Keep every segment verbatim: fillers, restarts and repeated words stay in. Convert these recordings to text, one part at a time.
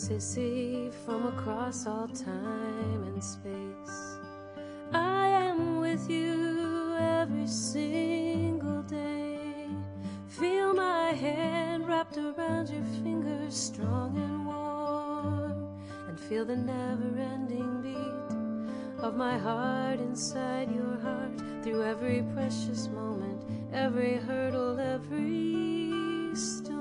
they see from across all time and space. I am with you every single day. Feel my hand wrapped around your fingers, strong and warm, and feel the never-ending beat of my heart inside your heart, through every precious moment, every hurdle, every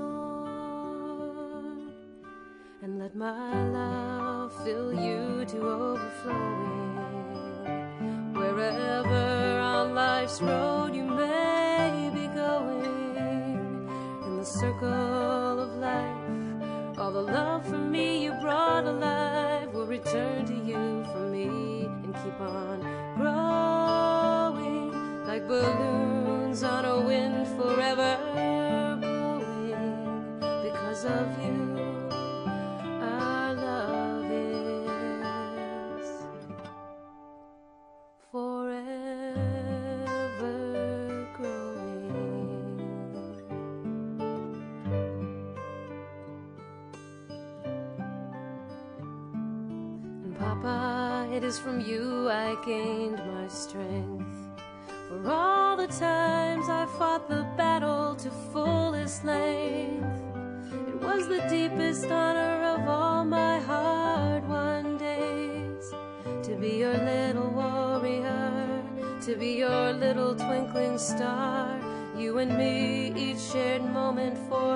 storm. And let my love fill you to overflowing, wherever on life's road you may be going. In the circle of life, all the love from me you brought alive will return to you from me and keep on growing like balloons on a wind, forever blowing. Because of you, our love is forever growing. And Papa, it is from you I gained my strength. For all the times I fought the battle to fullest length, it was the deepest honor of all my hard-won days to be your little warrior, to be your little twinkling star. You and me, each shared moment for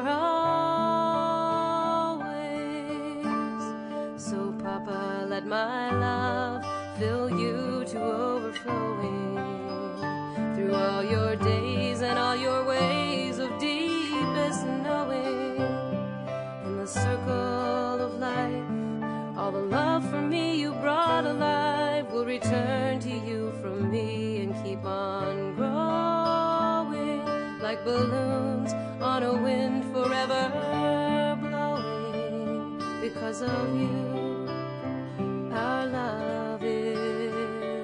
always. So Papa, let my love fill you to overflowing, through all your days and all your ways of deepest knowing. In the circle of life, all the love from me you brought alive will return to you from me and keep on growing like balloons on a wind, forever blowing. Because of you, our love is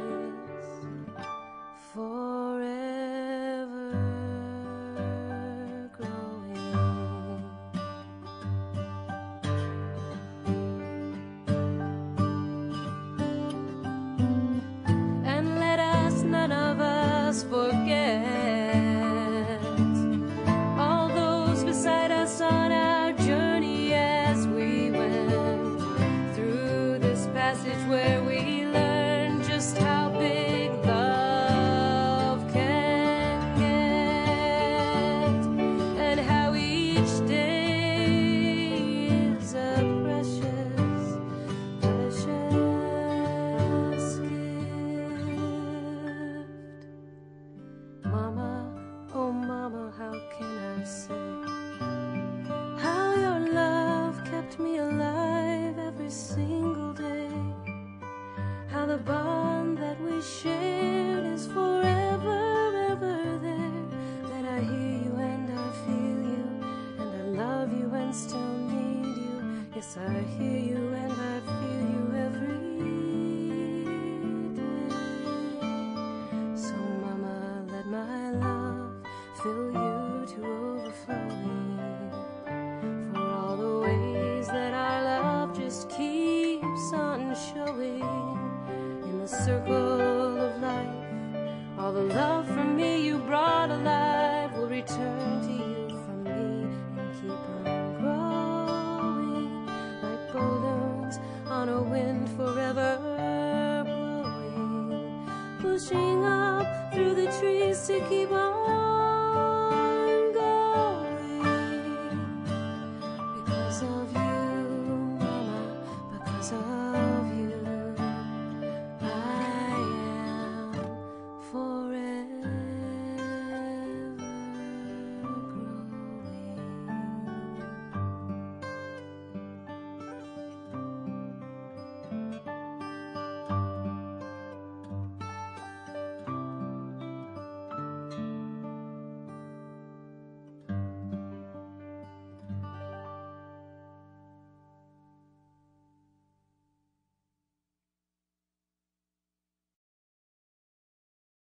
forever growing. And let us, none of us, forget all those beside us on our journey as we went through this passage where we learned just how big love can get, and how each day is a precious, precious gift. Mama, oh Mama, how can I say how your love kept me alive every single day, how the bond that we shared is forever, ever there, that I hear you and I feel you, and I love you and still need you. Yes, I hear you and I feel you every day. So Mama, let my love fill you to overflowing, for all the ways that our love just keeps on showing. In the circle of life, all the love from me you brought alive will return to you from me and keep on growing like balloons on a wind, forever blowing, pushing up through the trees to keep on going. Because of you, Mama, because of